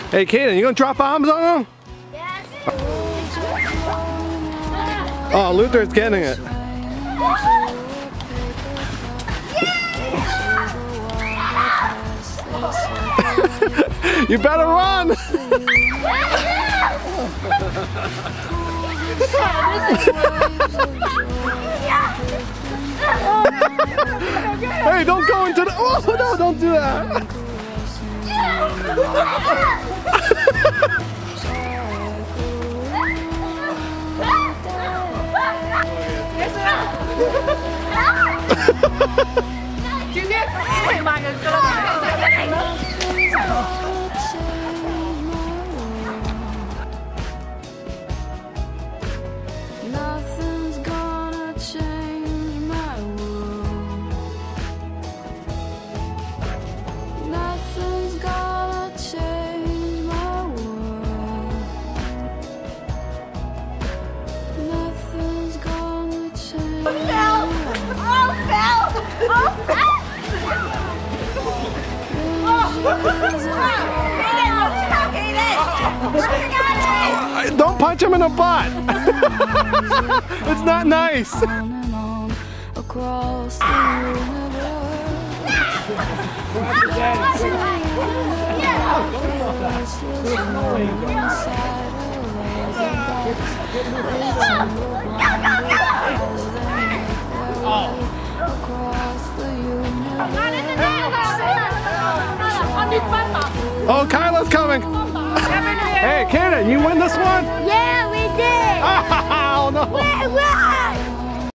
Hey, Kaden, you gonna drop bombs on him? Yes. Oh, Luther's getting it. You better run! Hey, don't go into the. Oh no, don't do that! Nothing's gonna change my world. Nothing's gonna change my world. Nothing's gonna change. Oh, fell! Oh, fell! Don't punch him in the butt! It's not nice! On and on across the Oh, Kyla's coming! Hey, Kaden, you win this one? Yeah, we did! Oh, no! Wait,